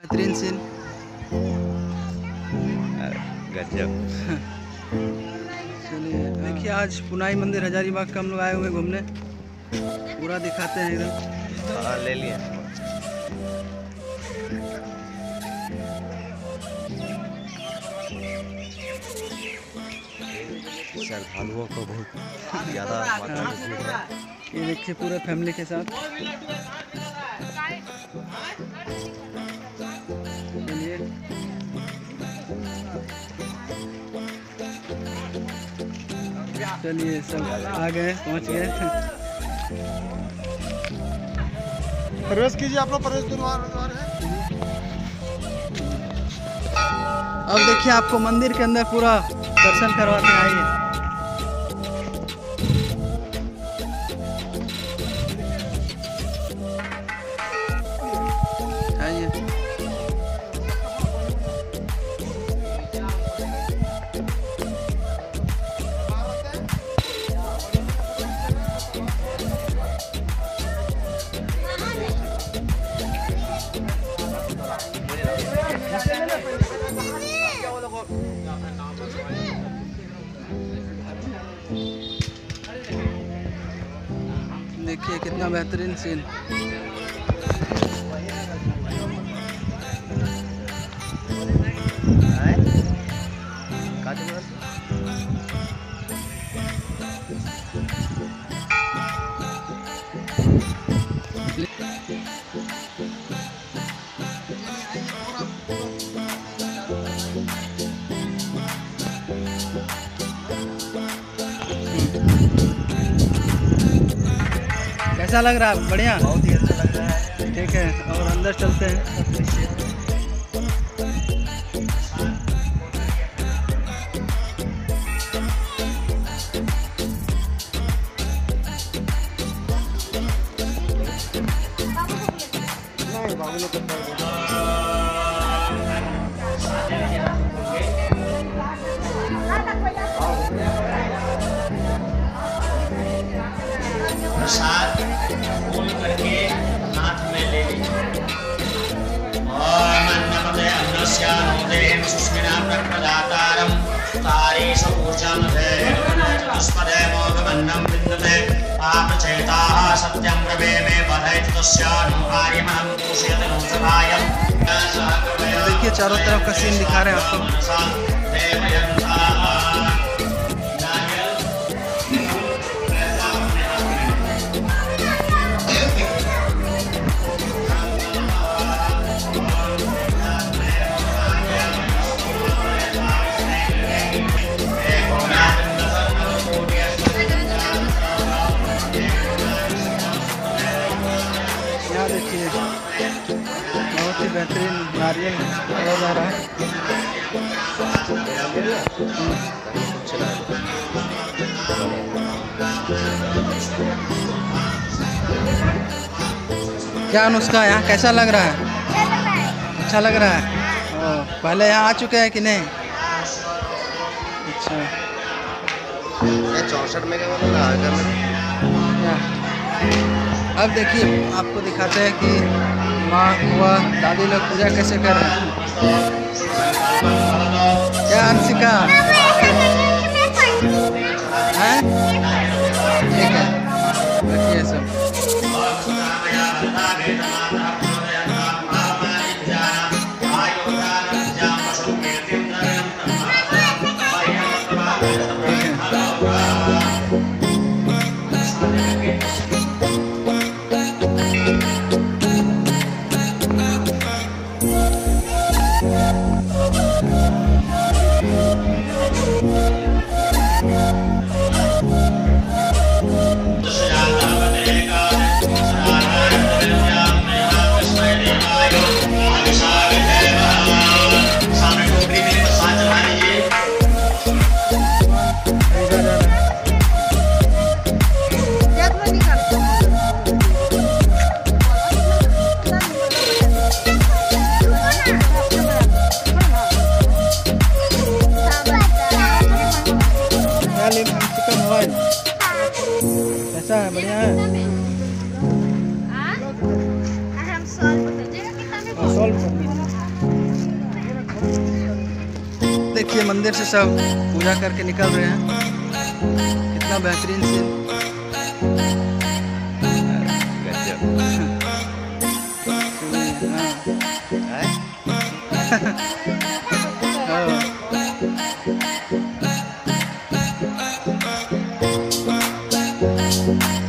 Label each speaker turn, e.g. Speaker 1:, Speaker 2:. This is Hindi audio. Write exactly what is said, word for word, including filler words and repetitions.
Speaker 1: बेहतरीन सीन।
Speaker 2: गजब।
Speaker 1: चलिए देखिए, आज पुनाई मंदिर हजारीबाग का हम लोग आए हुए घूमने, पूरा दिखाते हैं एकदम।
Speaker 2: हाँ ले लिया। श्रद्धालुओं को बहुत ज़्यादा मात्रा में भीड़ है।
Speaker 1: ये देखिए पूरे फैमिली के साथ। चलिए चलिए सब आ गए, पहुंच गए।
Speaker 3: प्रवेश कीजिए आप लोग, प्रवेश द्वार है।
Speaker 1: अब देखिए आपको मंदिर के अंदर पूरा दर्शन करवाते हैं, आइए। आइए। देखिए कितना बेहतरीन सीन। कैसा लग रहा है? बढ़िया,
Speaker 2: बहुत ही अच्छा लग रहा है।
Speaker 1: ठीक है, और अंदर चलते हैं।
Speaker 4: प्रसाद खोल करके हाथ में ले लीजिए। ओम अन्नपते अन्नस्यानोदेन सुष्मिना प्रदातारं तारीश ऊर्जामते चतुष्पदे मोघमन्नं विन्दते पापचेताः सत्यं ब्रवे मे बधैत तस्यानु आर्यमहं पोषयत नो सभायं।
Speaker 1: देखिए चारों तरफ का सीन दिखा रहे हैं आपको। यहाँ देखिए बहुत ही बेहतरीन नारियल तोड़ा जा रहा है। क्या अनुष्का, यहाँ कैसा लग रहा है? अच्छा लग रहा है। ओ, पहले यहाँ आ चुके हैं कि नहीं? अच्छा,
Speaker 2: चौसठ में क्या
Speaker 1: अब देखिए आपको दिखाते हैं कि माँ हुआ दादी लोग पूजा कैसे कर रहे हैं। क्या अंशिका है? ठीक है, रखिए सब। देखिए मंदिर से सब पूजा करके निकल रहे हैं। कितना बेहतरीन सीन। हाँ।